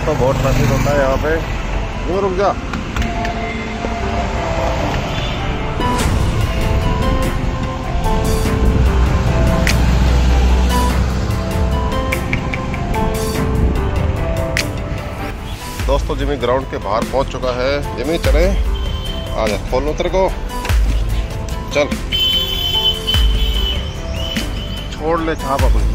दोस्तों बहुत ट्रैफिक होता है यहाँ पे। रुक जा। दोस्तों जिमी ग्राउंड के बाहर पहुंच चुका है। जिमी चले, आ जा, खोल लो तेरे को, चल छोड़ ले छाप अपनी।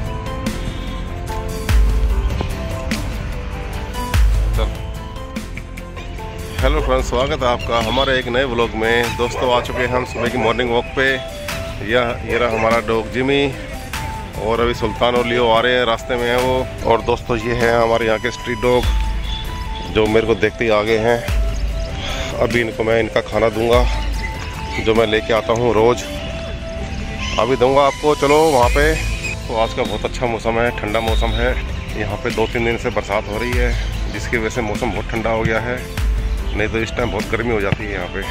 चल। हेलो फ्रेंड्स, स्वागत है आपका हमारे एक नए व्लॉग में। दोस्तों आ चुके हैं हम सुबह की मॉर्निंग वॉक पे। ये रहा हमारा डॉग जिमी, और अभी सुल्तान और लियो आ रहे हैं, रास्ते में है वो। और दोस्तों ये है हमारे यहाँ के स्ट्रीट डॉग जो मेरे को देखते ही आ गए हैं। अभी इनको मैं इनका खाना दूंगा जो मैं लेके आता हूँ रोज़, अभी दूंगा आपको। चलो वहाँ पे। तो आज का बहुत अच्छा मौसम है, ठंडा मौसम है। यहाँ पे 2-3 दिन से बरसात हो रही है, जिसकी वजह से मौसम बहुत ठंडा हो गया है। नहीं तो इस टाइम बहुत गर्मी हो जाती है यहाँ पे।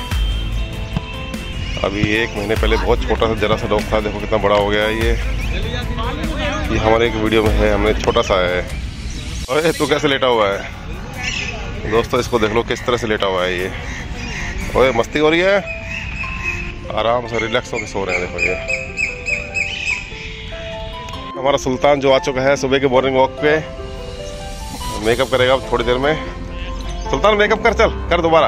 अभी 1 महीने पहले बहुत छोटा सा जरा सा डॉग था, देखो कितना बड़ा हो गया है ये हमारे एक वीडियो में है, हमने छोटा सा है। अरे तू कैसे लेटा हुआ है दोस्तों, इसको देख लो किस तरह से लेटा हुआ है ये। ओए मस्ती हो रही है, आराम से रिलैक्स होकर सो रहे हैं। देखो ये हमारा सुल्तान जो आ चुका है सुबह के मॉर्निंग वॉक पे। मेकअप करेगा अब थोड़ी देर में। सुल्तान मेकअप कर, चल कर दोबारा।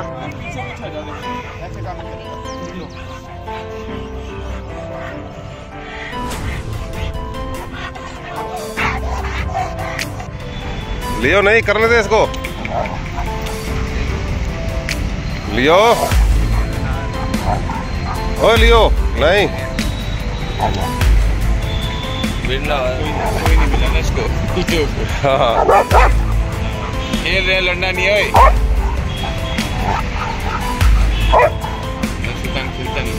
लियो नहीं करने दे इसको, लियो। ओ लियो नहीं, मिलना कोई नहीं मिला ना इसको। हाँ खेल रहे, लड़ना नहीं है। सुल्तान खेलता नहीं।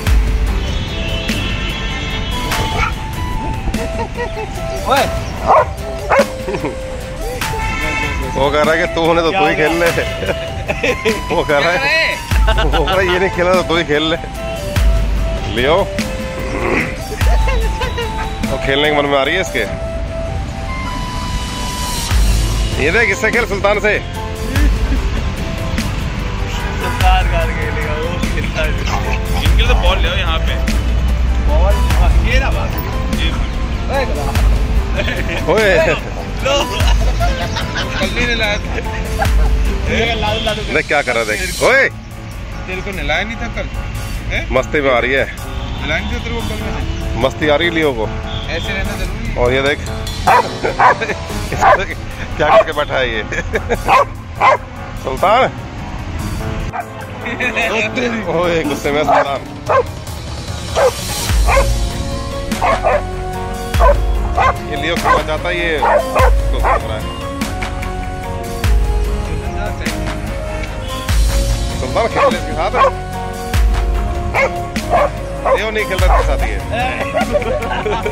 वो कह रहा है कि तू होने तो तू ही खेल ले। वो कह रहा है ये नहीं खेला तो तू ही खेल ले। लियो तो खेलने के मन में आ रही है इसके। ये देख इससे खेल, सुल्तान से। सुल्तान कार खेलेगा वो, खेलता है। इनके तो बॉल ले आओ यहाँ पे। बॉल ये रहा बस। ओए लो कल नहीं नहलाया था। देख क्या कर रहा है, देख। ओए तेरे को नहलाया नहीं था कल? मस्ती में आ रही है, नहलाया नहीं था तेरे को कल मैंने? मस्ती आ रही है लियो को। ऐसे रहना जरूरी है। और ये देख क्या करके बैठा है ये सुल्तान। ओए गुस्से में सुल्तान। ये लियो खाना चाहता है, ये तो हो रहा है। सुल्तान खेल ले इसके साथ। लियो नहीं खेल रहा इसके साथ ये।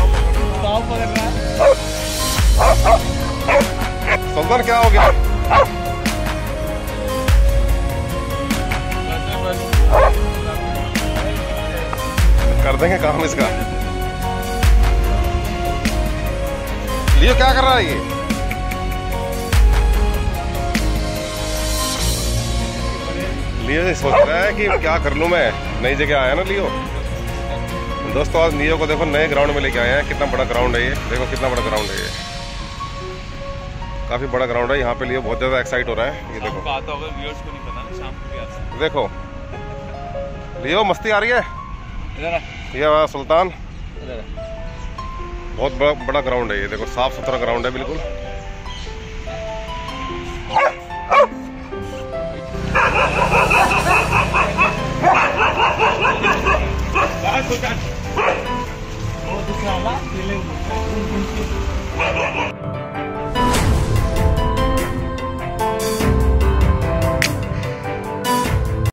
सुल्तान क्या हो गया? कर देंगे काम इसका। लियो क्या कर रहा है ये? लियो सोच रहा है कि क्या कर लूं मैं, नई जगह आया ना लियो। दोस्तों आज लियो को देखो नए ग्राउंड में लेके आए हैं। कितना बड़ा ग्राउंड है ये, देखो कितना बड़ा ग्राउंड है ये, काफी बड़ा ग्राउंड है। यहाँ पे लियो बहुत ज्यादा एक्साइट हो रहा है। ये देखो आता होगा, व्यूअर्स को नहीं पता ना, शाम को भी आ सकते। देखो लियो मस्ती आ रही है। ये सुल्तान बहुत बड़ा ग्राउंड है ये, देखो साफ सुथरा ग्राउंड है बिल्कुल।